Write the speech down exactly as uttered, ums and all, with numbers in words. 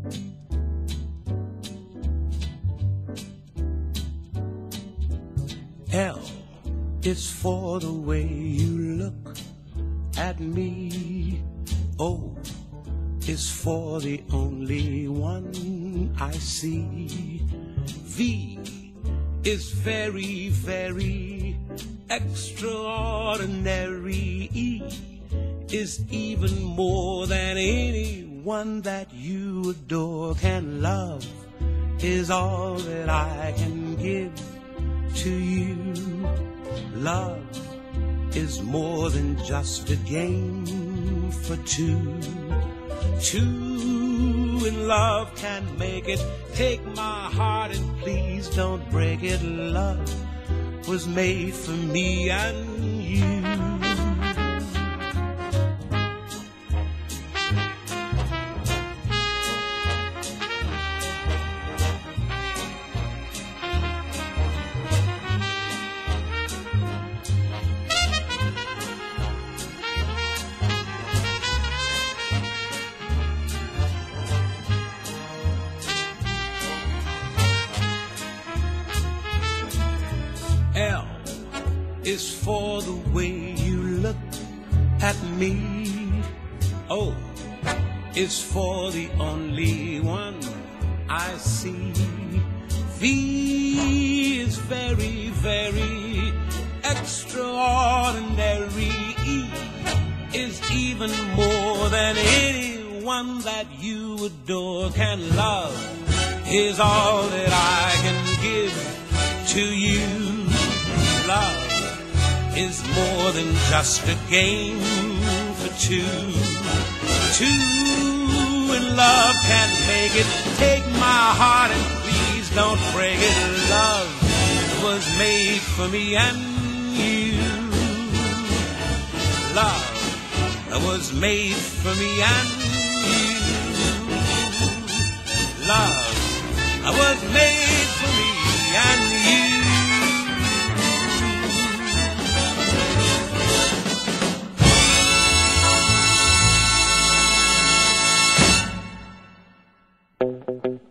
L is for the way you look at me. O is for the only one I see. V is very, very extraordinary. E is even more than anyone that you adore can love, is all that I can give to you. Love is more than just a game for two. Two in love can make it. Take my heart and please don't break it. Love was made for me and you. L is for the way you look at me. O is for the only one I see. V is very, very extraordinary. E is even more than anyone that you adore can love, is all that I can give to you. Love is more than just a game for two. Two in love can make it. Take my heart and please don't break it. Love was made for me and you. Love was made for me and you. Love was made for me and you. Thank you.